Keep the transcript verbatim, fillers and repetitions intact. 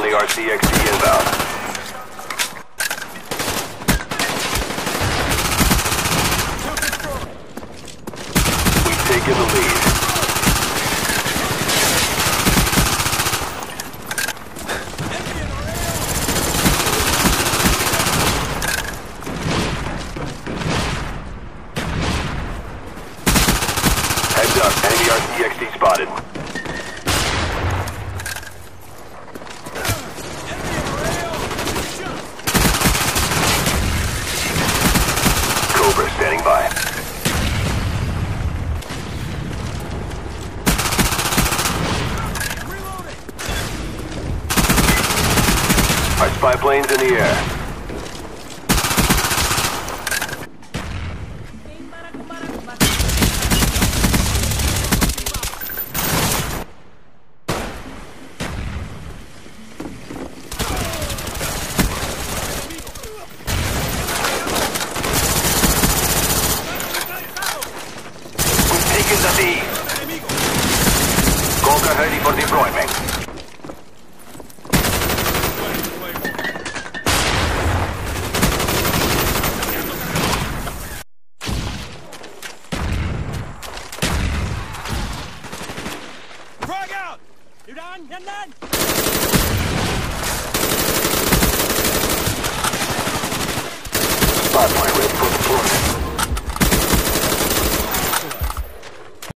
Friendly R C X D inbound. We've taken the lead. Heads up, enemy R C X D spotted. Cobra standing by. Our spy plane's in the air. Taking the lead. Cobra ready for deployment. Frag out! You done? Yan done? Spy plane ready for deployment.